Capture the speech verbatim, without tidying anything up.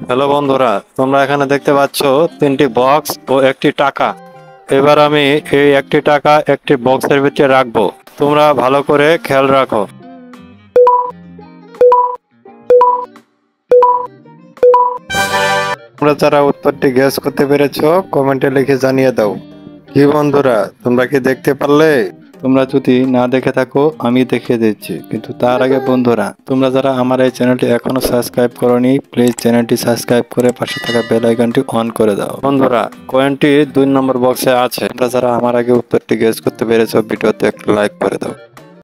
Hello বন্ধুরা, তোমরা এখানে দেখতে পাচ্ছ তিনটি বক্স ও একটি টাকা। এবার আমি এই একটি টাকা একটি বক্সের ভিতরে রাখবো। তোমরা ভালো করে খেয়াল রাখো। তোমরা যারা উত্তরটি গেস করতে পেরেছো কমেন্টে লিখে জানিয়ে দাও। কি বন্ধুরা, তোমরা কি দেখতে পারলে? তোমরা যদি না দেখে থাকো আমি দেখিয়ে দিচ্ছি, কিন্তু তার আগে বন্ধুরা, তোমরা যারা আমার এই চ্যানেলটি এখনো সাবস্ক্রাইব করোনি প্লিজ চ্যানেলটি সাবস্ক্রাইব করে পাশে থাকা বেল আইকনটি অন করে দাও। বন্ধুরা, কয়েনটি দুই নম্বর বক্সে আছে। তোমরা যারা আমার আগে উত্তরটি গেস করতে পেরেছো ভিডিওতে একটা লাইক করে দাও।